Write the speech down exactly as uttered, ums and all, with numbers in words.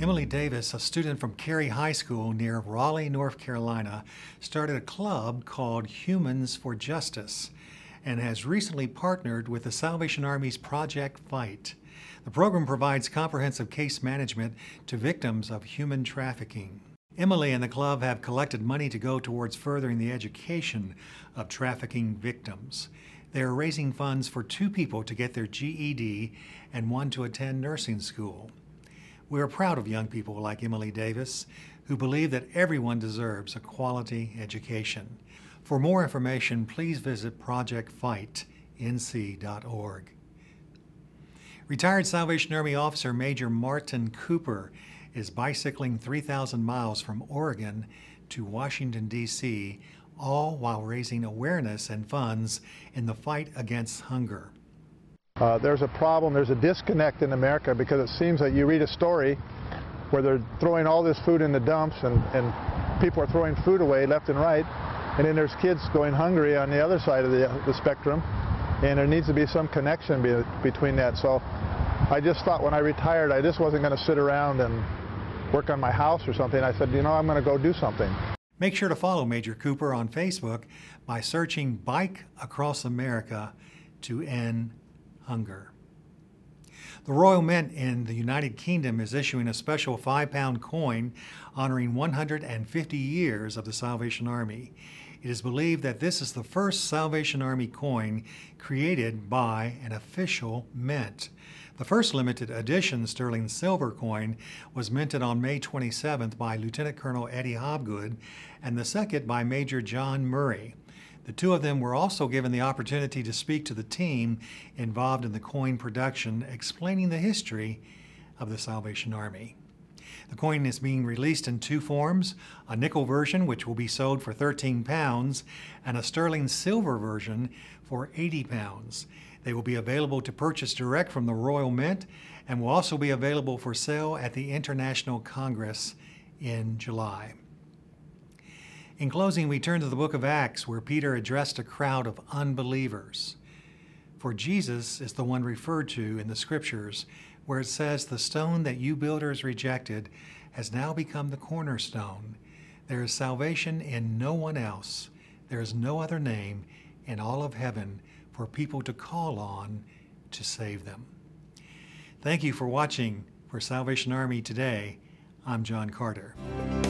Emily Davis, a student from Cary High School near Raleigh, North Carolina, started a club called Humans for Justice and has recently partnered with the Salvation Army's Project Fight. The program provides comprehensive case management to victims of human trafficking. Emily and the club have collected money to go towards furthering the education of trafficking victims. They are raising funds for two people to get their G E D and one to attend nursing school. We are proud of young people like Emily Davis who believe that everyone deserves a quality education. For more information, please visit project fight N C dot org. Retired Salvation Army Officer Major Martin Cooper is bicycling three thousand miles from Oregon to Washington, D C, all while raising awareness and funds in the fight against hunger. Uh, there's a problem, there's a disconnect in America because it seems that you read a story where they're throwing all this food in the dumps and, and people are throwing food away left and right, and then there's kids going hungry on the other side of the, the spectrum, and there needs to be some connection be, between that. So I just thought when I retired I just wasn't going to sit around and work on my house or something. I said, you know, I'm going to go do something. Make sure to follow Major Cooper on Facebook by searching Bike Across America to End Hunger. The Royal Mint in the United Kingdom is issuing a special five pound coin honoring one hundred fifty years of the Salvation Army. It is believed that this is the first Salvation Army coin created by an official mint. The first limited edition sterling silver coin was minted on May twenty-seventh by Lieutenant Colonel Eddie Hobgood and the second by Major John Murray. The two of them were also given the opportunity to speak to the team involved in the coin production, explaining the history of the Salvation Army. The coin is being released in two forms, a nickel version which will be sold for thirteen pounds and a sterling silver version for eighty pounds. They will be available to purchase direct from the Royal Mint and will also be available for sale at the International Congress in July. In closing, we turn to the book of Acts, where Peter addressed a crowd of unbelievers. For Jesus is the one referred to in the scriptures, where it says, "The stone that you builders rejected has now become the cornerstone. There is salvation in no one else. There is no other name in all of heaven for people to call on to save them." Thank you for watching for Salvation Army Today. I'm John Carter.